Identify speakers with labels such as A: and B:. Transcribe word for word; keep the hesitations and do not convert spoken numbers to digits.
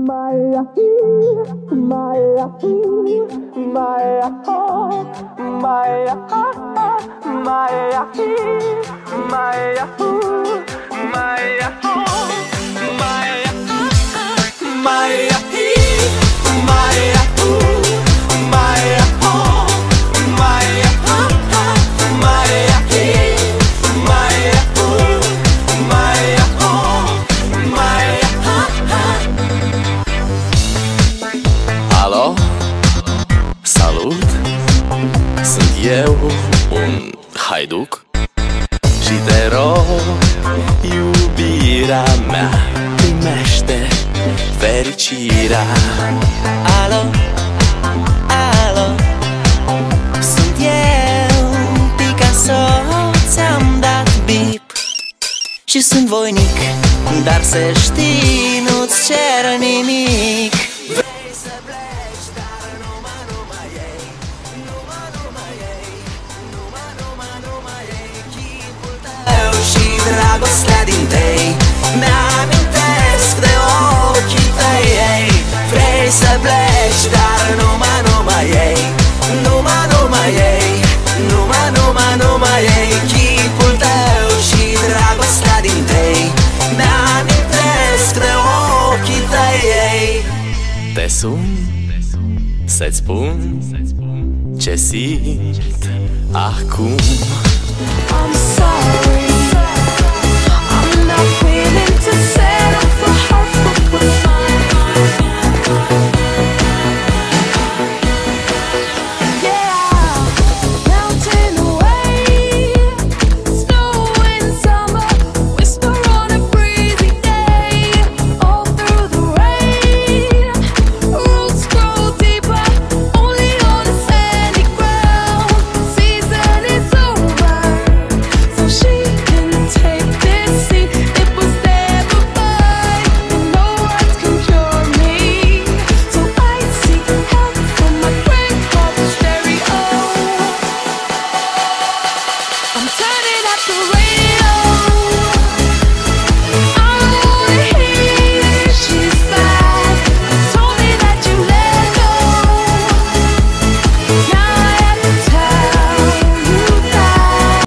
A: Maya, Maya, Maya, Maya, Maya, Maya, Maya, Maya, Maya.
B: Alo, salut, sunt eu, un haiduc și te rog, iubirea mea, primește fericirea.
C: Alo, alo, sunt eu, Picasso, ți-am dat bip și sunt voinic, dar să știi, nu-ți cer nimic. Vrei să pleci, dar numai, numai ei, numai, numai ei, numai, numai, numai ei, chipul tău și dragostea din tei mi-amintesc de ochii tăi ei. Vrei să pleci, dar numai, numai ei, numai, numai ei, numai, numai, numai ei, chipul tău și dragostea din tei mi-amintesc de ochii tăi ei.
B: Te sun să-ți spun ce simt acum.
A: I'm sorry.